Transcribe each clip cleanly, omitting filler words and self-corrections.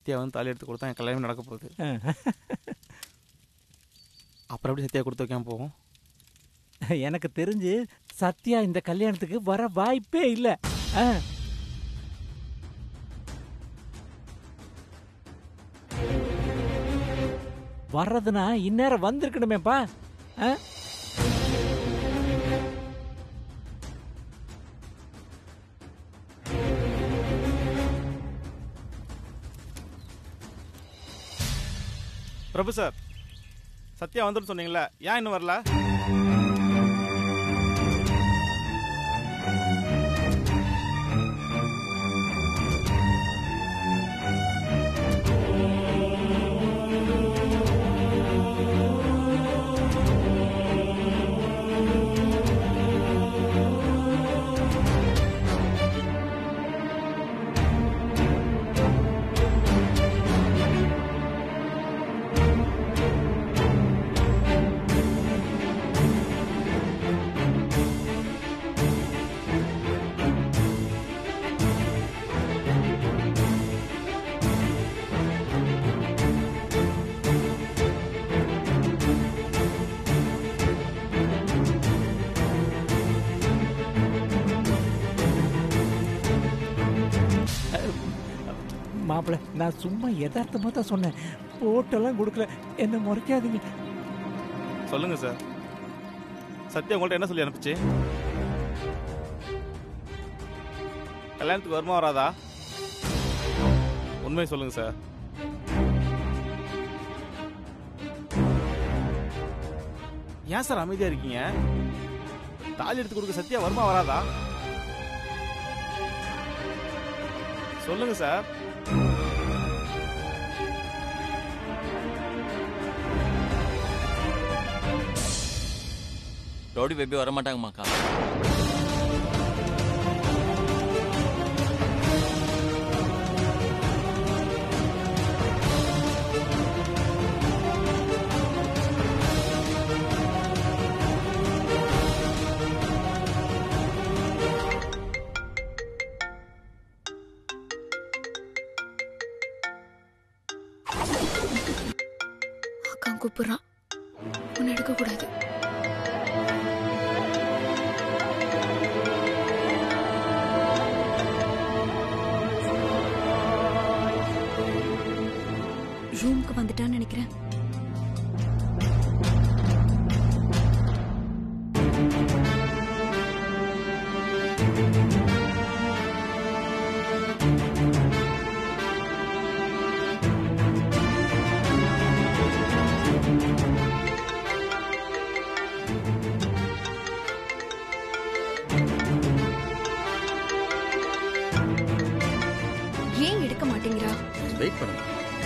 சத்யா வந்து தாலி எடுத்து கொடுத்தா என் கல்யாணம் நடக்க போகுது. அப்புறம் எப்படி சத்யா கொடுத்து வைக்காம போகும்? எனக்கு தெரிஞ்சு சத்யா இந்த கல்யாணத்துக்கு வர வாய்ப்பே இல்லை. வர்றதுனா இந்நேரம் வந்திருக்கணுமேப்பா. பிரபு சார், சத்யா வந்துட்டு சொன்னீங்களே, ஏன் இன்னும் வரல? மாப்பிள்ள, நான் சும்மா யதார்த்தமா தான் சொன்னேன், போட்டெல்லாம் கொடுக்கல, என்ன முறைக்காதீங்க. சொல்லுங்க சார், சத்யா உங்கள்ட்ட என்ன சொல்லி அனுப்பிச்சு? கல்யாணத்துக்கு வருமா வராதா? உண்மையை சொல்லுங்க சார். ஏன் சார் அமைதியா இருக்கீங்க? தாலி எடுத்து கொடுக்க சத்யா வருமா வராதா? சொல்லுங்க சார். Rowdy baby வரமாட்டாங்கம்மாக்கா. அக்கா கூப்பிடுறான், உன்னை எடுக்க கூடாது. ரூமுக்கு வந்துட்டான்னு நினைக்கிறேன். ஏன் எடுக்க மாட்டேங்கிறா? வெயிட் பண்ணுங்க.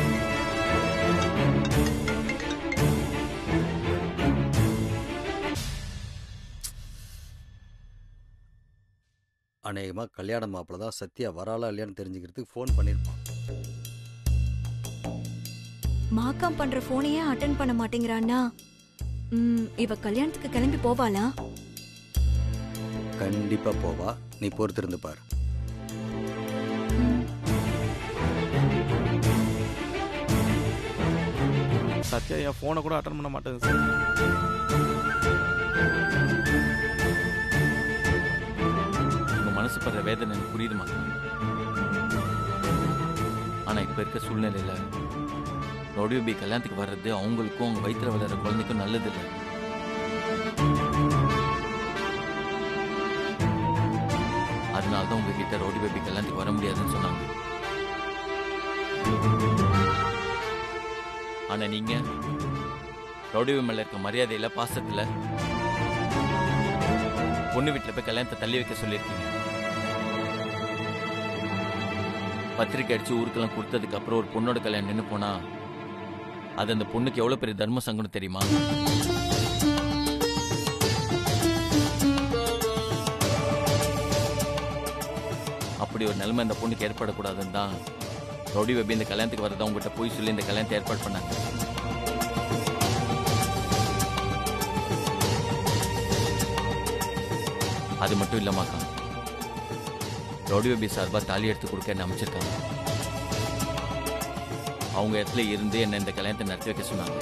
அநேகமா கல்யாண மாப்பிள்ள தான் சத்யா வராளா இல்லையான்னு தெரிஞ்சுக்கிறதுக்கு ஃபோன் பண்ணிருப்பான். மாக்காம் பண்ற போனையே அட்டென்ட் பண்ண மாட்டேங்கிறான்னா இவ கல்யாணத்துக்கு கிளம்பி போவாளா? கண்டிப்பா போவா, நீ பொறுத்திருந்து பாரு. சத்யா என் போனை கூட அட்டன் பண்ண மாட்டேங்குது சார். உங்க மனசு படுற வேதனை எனக்கு புரியுதுமா. ஆனா இப்ப இருக்க சூழ்நிலையில ரவுடி பேபி கல்யாணத்துக்கு வர்றது அவங்களுக்கும் அவங்க வயிற்றுல வளர்ற குழந்தைக்கும் நல்லது இல்லை. அதனாலதான் உங்ககிட்ட ரவுடி பேபி கல்யாணத்துக்கு வர முடியாதுன்னு சொன்னாங்க. ஆனா நீங்க ரவுடி மேல இருக்க மரியாதையில பாசத்துல பொண்ணு வீட்டுல போய் கல்யாணத்தை தள்ளி வைக்க சொல்லியிருக்கீங்க. பத்திரிக்கை அடிச்சு ஊருக்கெல்லாம் கொடுத்ததுக்கு அப்புறம் ஒரு பொண்ணோட கல்யாணம் நின்று போனா அது அந்த பொண்ணுக்கு எவ்வளவு பெரிய தர்ம சங்கடம் தெரியுமா? அப்படி ஒரு நிலைமை அந்த பொண்ணுக்கு ஏற்படக்கூடாதுன்னு தான் ரவுடி பேபி இந்த கல்யாணத்துக்கு வரதா உங்ககிட்ட போய் சொல்லி இந்த கல்யாணத்தை ஏற்பாடு பண்ணாங்க. அது மட்டும் இல்லமாக்கா, ரவுடி பேபி சார்பா தாலி எடுத்து கொடுக்க என்ன அமைச்சிருக்காங்க. அவங்க இடத்துல இருந்து என்ன இந்த கல்யாணத்தை நடத்தி வைக்க சொன்னாங்க.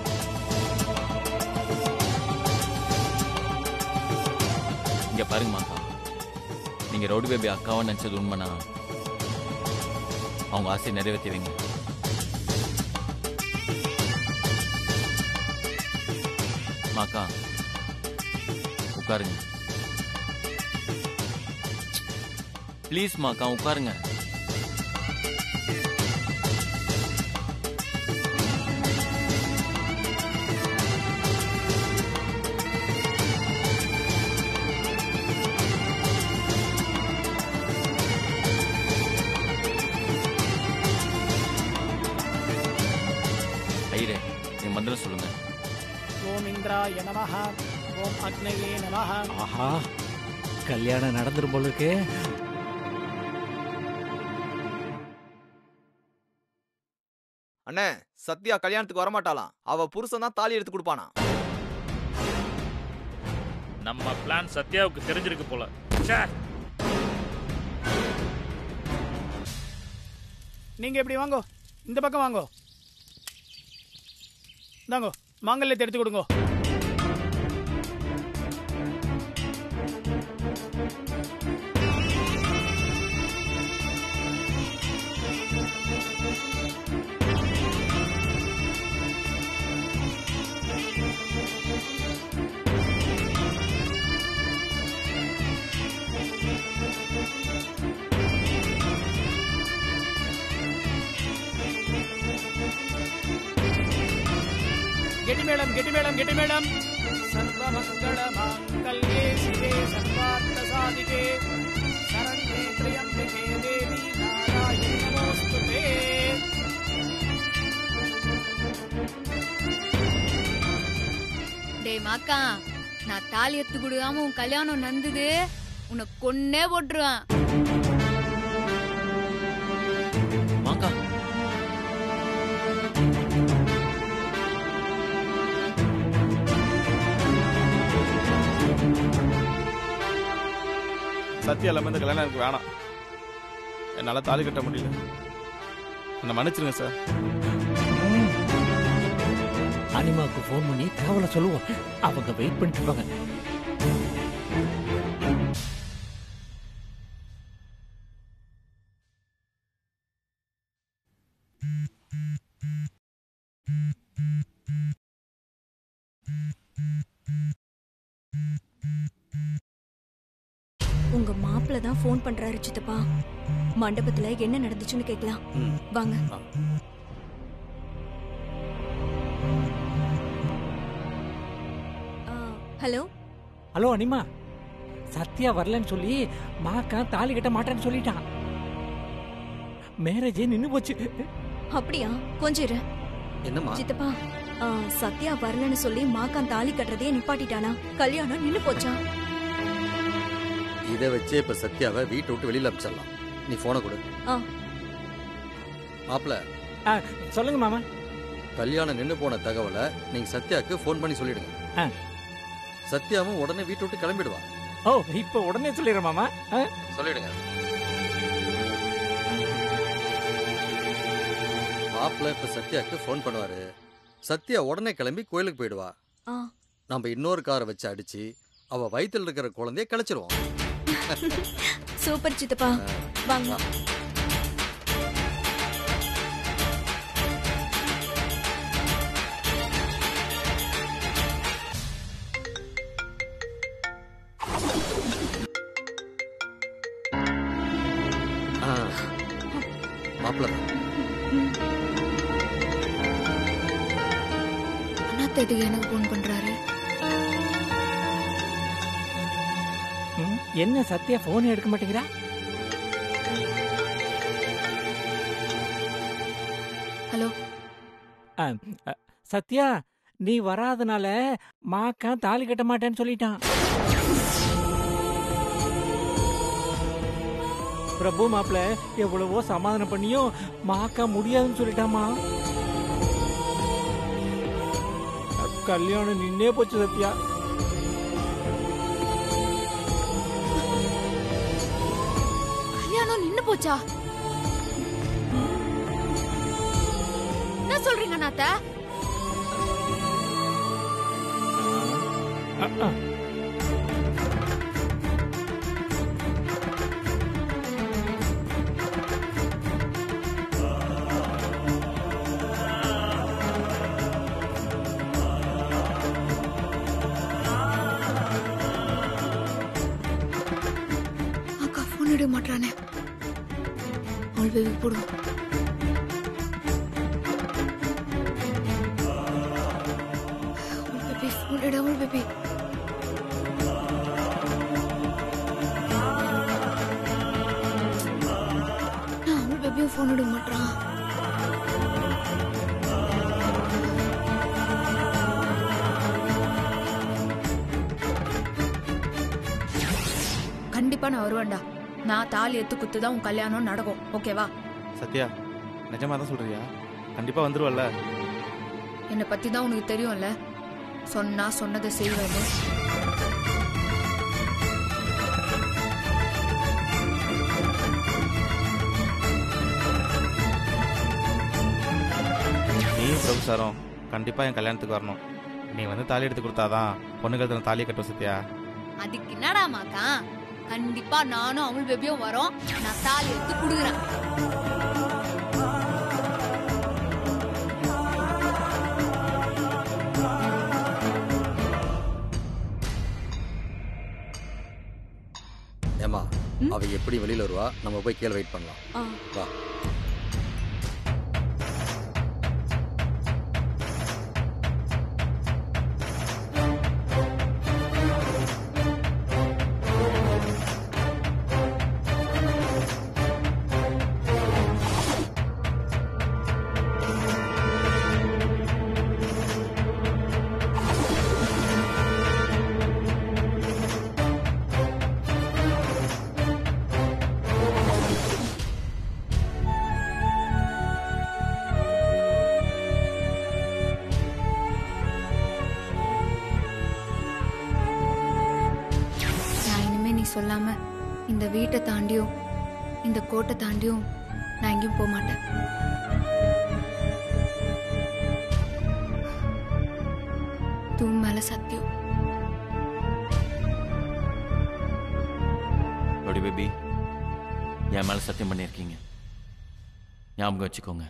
இங்க பாருங்க மாக்கா, நீங்க ரவுடி பேபி அக்காவை நினைச்சது உண்மைனா அவங்க ஆசையை நிறைவேற்றுவீங்க. மாக்கா உட்காருங்க ப்ளீஸ். மாக்கா உட்காருங்க. ஐயரே, என் மந்திரம் சொல்லுங்க. ஓம் இந்திராய நமஹ, ஓம் அக்னயே நமஹ. ஆஹா, கல்யாணம் நடந்துரும் போல இருக்கு. அண்ணே, சத்யா கல்யாணத்துக்கு வரமாட்டாளாம். அவ புருஷன் தான் தாலி எடுத்து கொடுப்பானா. நம்ம பிளான் சத்யாவுக்கு தெரிஞ்சிருக்கு போல. ச்சே. நீங்க எப்படி வாங்கோ, இந்த பக்கம் வாங்கோ. இந்தாங்கோ, மாங்கல்யத்தை எடுத்து கொடுங்கோ. கெட்டிமேளம் கெட்டிமேளம் கெட்டிமேளம். சர்வமங்கள மாங்கல்யே சிவே சர்வார்த்த சாதிகே சரண்யே த்ர்யம்பகே தேவி நாராயணி நமோஸ்துதே. டேய் மாக்கா, நான் தாலி எடுத்து கொடுக்காம உன் கல்யாணம் நடந்தது உன்னை கொன்னே போட்டுருவேன். மாக்கா சத்யா இல்லாமல் இந்த கல்யாணம் எனக்கு வேணாம். என்னால் தாலி கட்ட முடியல. என்னை மன்னிச்சிருங்க சார். அனிமாவுக்கு ஃபோன் பண்ணி தகவலை சொல்லுவோம். அவங்க வெயிட் பண்ணிட்டு இருப்பாங்க. உங்க மாப்பிள்ள தான் ஃபோன் பண்றாரு சித்தப்பா. மண்டபத்துல என்ன நடந்துச்சுன்னு கேட்கலாம் வாங்க. ஹலோ ஹலோ அனிமா, சத்யா வரலன்னு சொல்லி மாக்கா தாலி கட்ட மாட்டேன்னு சொல்லிட்டான். மேரேஜே நின்னு போச்சு. அப்படியா? கொஞ்சம் இரு. என்னம்மா? சித்தப்பா, சத்யா வரலன்னு சொல்லி மாக்கான் தாலி கட்டுறதே நிப்பாட்டிட்டானா? கல்யாணம் நின்னு போச்சா? இதை வச்சே இப்ப சத்யாவை வீட்டை விட்டு வெளியில அனுப்பிச்சிடலாம். நீ போனை கொடு. மாப்பிள சொல்லுங்க மாமா. கல்யாணம் நின்னு போன தகவலை நீங்க சத்யாவுக்கு போன் பண்ணி சொல்லிடுங்க. சத்யாவும் உடனே வீட்டை விட்டு கிளம்பிடுவா. ஓ, இப்ப உடனே சொல்லிடுறேன் மாமா. சொல்லிடுங்க. மாப்பிள இப்ப சத்யாவுக்கு போன் பண்ணுவாரு. சத்யா உடனே கிளம்பி கோயிலுக்கு போயிடுவா. நம்ம இன்னொரு காரை வச்சு அடிச்சு அவ வயித்துல இருக்கிற குழந்தைய கழிச்சிருவோம். சூப்பர் சித்தப்பா, வாங்க. மாப்பிள அண்ணாத்த எனக்கு போன் பண்றாரு. என்ன சத்யா போன் எடுக்க மாட்டேங்கிறா? ஹலோ சத்யா, நீ வராதனால மாக்கா தாலி கட்ட மாட்டேன்னு சொல்லிட்டான். பிரபு மாப்பிள்ள எவ்வளவோ சமாதானம் பண்ணியும் மாக்கா முடியாதுன்னு சொல்லிட்டாமா. கல்யாணம் நின்னே போச்சு சத்யா. கல்யாணம் நின்னு போச்சா? சொல்றீங்க நாத்த? அக்கா போன் எடுக்க மாட்டானே. அவள் பேபி போடுவோம். அவள் பேபி அவள் பேபியும் போன் எடுக்க மாட்டான். கண்டிப்பா நான் வருவேன்டா. நான் தாலி எடுத்து குத்துதான் உன் கல்யாணம் நடக்கும். ஓகேவா? சத்யா நிஜமா தான் சொல்றியா? கண்டிப்பா வந்துருவல்ல? என்னை பத்தி தான் உனக்கு தெரியும்ல. சொன்னா சொன்னதை செய்வேன்னு. நீயும் பிரபுசாரம் கண்டிப்பா என் கல்யாணத்துக்கு வரணும். நீ வந்து தாலி எடுத்து கொடுத்தாதான் பொண்ணுக்கு தாலியை கட்டுவோம் சத்யா. அதுக்கு என்னடா மாக்கா? கண்டிப்பா நானும் அவள் பேபியும் வரோம். நான் தாலி எடுத்து குடுக்குறேன். ஏமா அவ எப்படி வெளியில வருவா? நம்ம போய் கீழே வெயிட் பண்ணலாம். வா. சொல்லாம இந்த வீட்டை தாண்டியும் இந்த கோட்டை தாண்டியும் நான் எங்கேயும் போக மாட்டேன். தூண் மேல சத்தியம். பேபி என் மேல சத்தியம் பண்ணிருக்கீங்க, ஞாபகம் வச்சுக்கோங்க.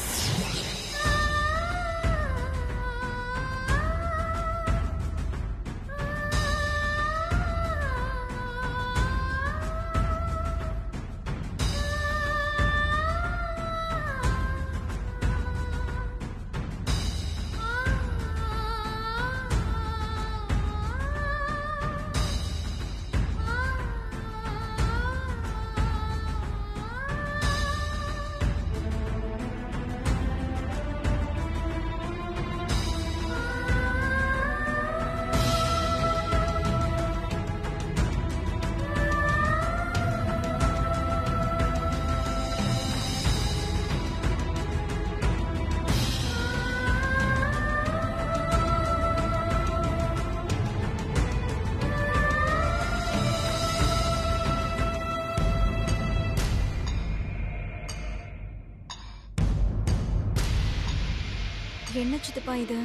என்ன சித்தப்பா இது?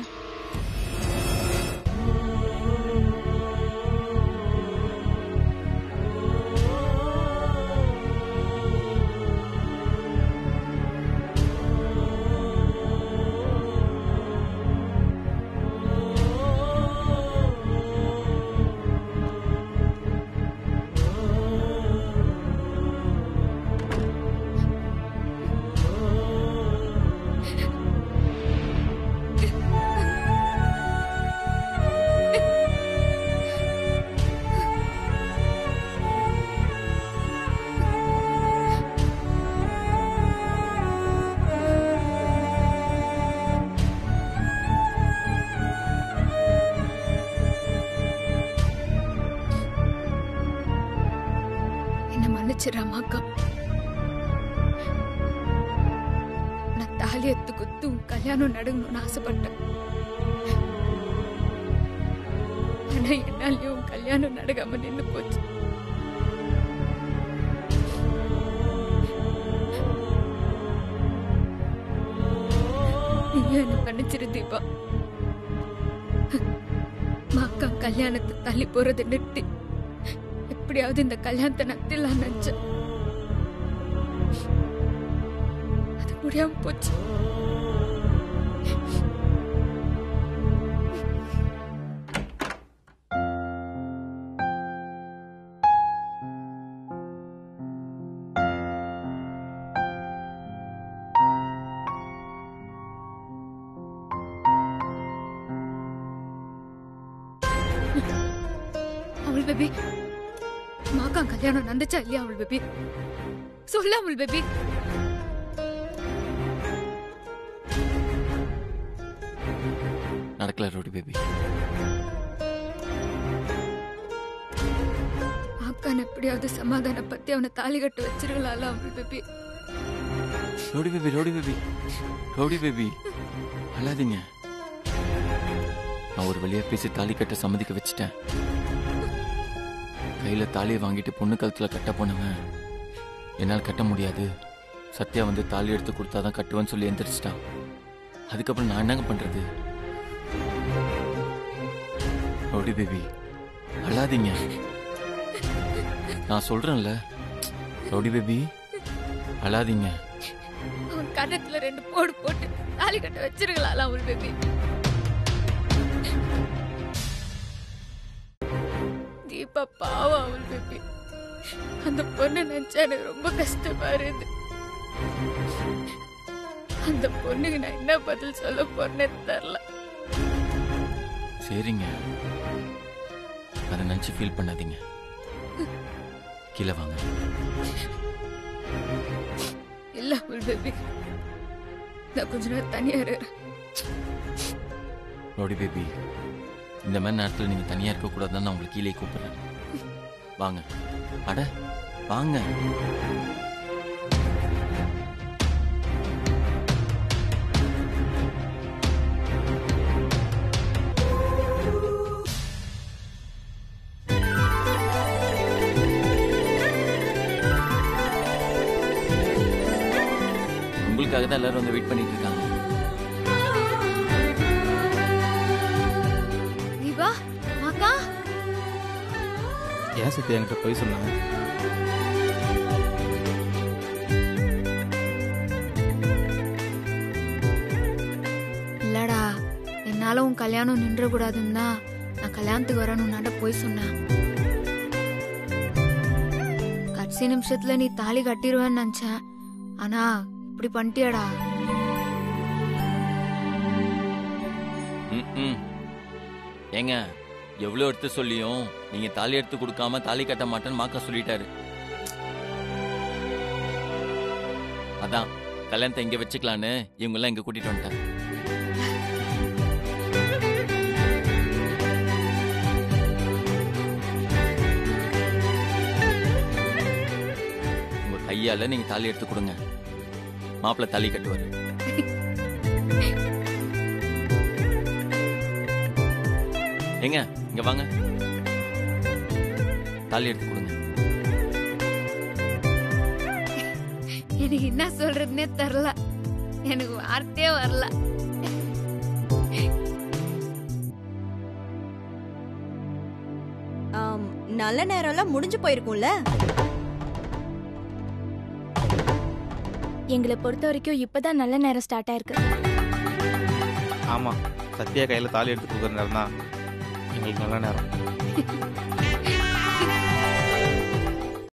மன்னிச்சிடமாக்கா. நான் தாலி எடுத்து குத்து கல்யாணம் நடக்கணும்னு ஆசைப்பட்டேன். ஆனா என்னாலையும் கல்யாணம் நடக்காம நின்று போச்சு. நீ என்ன மன்னிச்சிரு தீபா. மாக்கா கல்யாணத்தை தள்ளி போறதை நிறுத்தி எப்படியாவது இந்த கல்யாணத்தை நடத்திடலாம் நினைச்சேன். அது முடியாம போச்சு. அமுல் பேபி, மாக்கா கல்யாணம் நடந்துச்சா இல்லையா அமுல் பேபி? சொல்ல அமுல் பேபி. நடக்கல ரோடி பேபி. மாக்கான் எப்படியாவது சமாதானப்படுத்தி அவனை தாலி கட்ட வச்சிருக்கலாம்ல Amul baby? Rowdy baby, rowdy baby, rowdy baby, அழாதீங்க. நான் ஒரு வழியா பேசி தாலி கட்ட சம்மதிக்க வச்சுட்டேன். கையில தாலியை வாங்கிட்டு பொண்ணு கழுத்துல கட்ட போனவன் என்னால் கட்ட முடியாது, சத்யா வந்து தாலி எடுத்து கொடுத்தாதான் கட்டுவேன்னு சொல்லி எந்திரிச்சிட்டான். அதுக்கப்புறம் நான் என்னங்க பண்றது? ரோடி பேபி அழாதீங்க, நான் சொல்றேன்ல. ரோடி பேபி அழாதீங்க. அவன் கண்ணத்துல 2 போடு போட்டு தாலி கட்ட வச்சிருக்கலாம் அமுல் பேபி. தீபா பாவம் அமுல் பேபி. அந்த பொண்ணு நினைச்சா எனக்கு ரொம்ப கஷ்டமா இருக்கு. அந்த பொண்ணுக்கு நான் என்ன பதில் சொல்ல போறேன்னு தெரியல. சரிங்க, அதை நினைச்சு ஃபீல் பண்ணாதீங்க. கீழே வாங்க. இல்ல அமுல் பேபி, நான் கொஞ்ச நேரம் தனியா இருக்கிறேன். ரோடி பேபி, இந்த மாதிரி நேரத்தில் நீங்க தனியா இருக்க கூடாதுன்னு நான் உங்களுக்கு கீழே கூப்பிடுறேன். வாங்க, அட வாங்க. உங்களுக்காக தான் எல்லாரும் வந்து வெயிட் பண்ணிட்டு இருக்காங்க. தீபா, மாக்கா, ஏன் சத்யா என்கிட்ட போய் சொன்னாங்க? இல்லடா, என்னால உன் கல்யாணம் நின்ற கூடாதுன்னு தான் நான் கல்யாணத்துக்கு வரணும்னாட போய் சொன்னேன். கடைசி நிமிஷத்துல நீ தாலி கட்டிடுவேன்னு நினைச்சேன், ஆனா இப்படி பண்ணிட்டியாடா. ஏங்க, எவ்வளவு எடுத்து சொல்லியும் நீங்க தாலி எடுத்து கொடுக்காம தாலி கட்ட மாட்டேன்னு மாக்கா சொல்லிட்டாரு. அதான் கல்யாணத்தை இங்க வச்சுக்கலான்னு இவங்க எல்லாம் இங்க கூட்டிட்டு வந்துட்டாங்க. உங்க கையால நீங்க தாலி எடுத்து கொடுங்க, மாப்பிள்ளை தாலி கட்டுவாரு. ஏங்க இங்க வாங்க, தாலி எடுத்து கொடுங்க. எனக்கு என்ன சொல்றதுன்னே தெரியல, எனக்கு வார்த்தையே வரல. நல்ல நேரம்லாம் முடிஞ்சு போயிருக்கும்ல. எங்களை பொறுத்த வரைக்கும் இப்பதான் நல்ல நேரம் ஸ்டார்ட் ஆயிருக்கு. ஆமா, சத்யா கையில தாலி எடுத்து கொடுக்குற நேரம் தான் எங்களுக்கு நல்ல நேரம்.